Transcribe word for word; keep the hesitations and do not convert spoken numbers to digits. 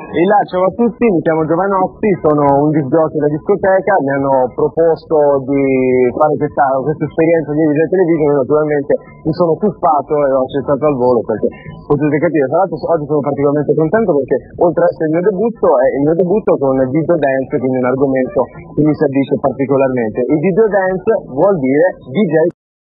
Ila, ciao a tutti, mi chiamo Giovanotti, sono un disc jockey da discoteca, mi hanno proposto di fare questa, questa esperienza di D J Television, naturalmente mi sono tuffato e ho accettato al volo perché potete capire. Tra l'altro oggi sono particolarmente contento perché oltre ad essere il mio debutto è il mio debutto con il video dance, quindi un argomento che mi si addice particolarmente. Il video dance vuol dire D J